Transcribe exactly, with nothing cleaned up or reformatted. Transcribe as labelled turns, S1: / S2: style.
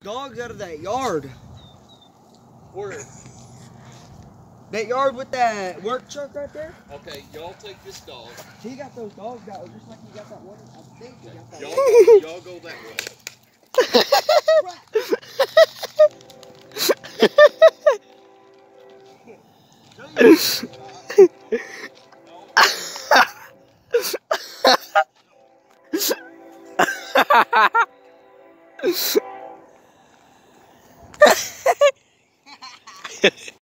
S1: Dogs out of that yard.
S2: Where?
S1: That yard with that work truck right there?
S2: Okay, y'all take this dog.
S1: He got those dogs out just like he got that one. I think he got that
S2: Y'all
S1: one.
S2: go, y'all go that way.
S1: Ha ha ha!